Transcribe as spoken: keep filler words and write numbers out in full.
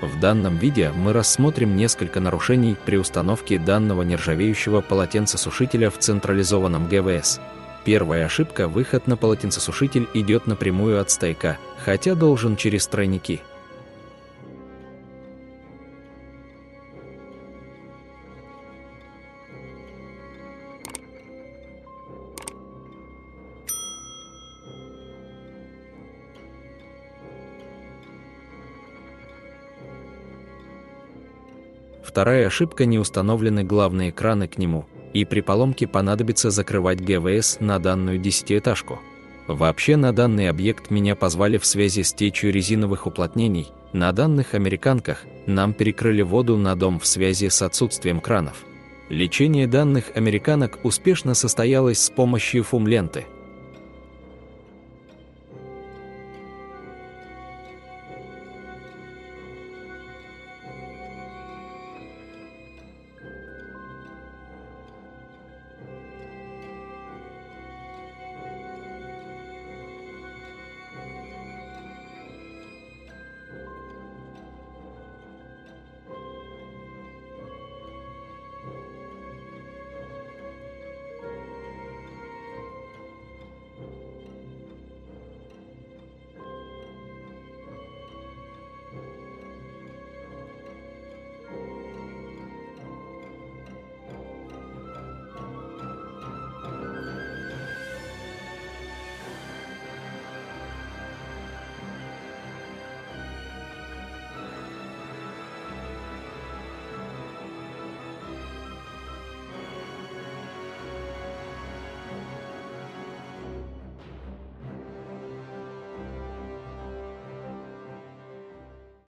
В данном видео мы рассмотрим несколько нарушений при установке данного нержавеющего полотенцесушителя в централизованном ГВС. Первая ошибка – выход на полотенцесушитель идет напрямую от стояка, хотя должен через тройники. Вторая ошибка – не установлены главные краны к нему, и при поломке понадобится закрывать ГВС на данную десятиэтажку. Вообще на данный объект меня позвали в связи с течью резиновых уплотнений. На данных американках нам перекрыли воду на дом в связи с отсутствием кранов. Лечение данных американок успешно состоялось с помощью фум-ленты.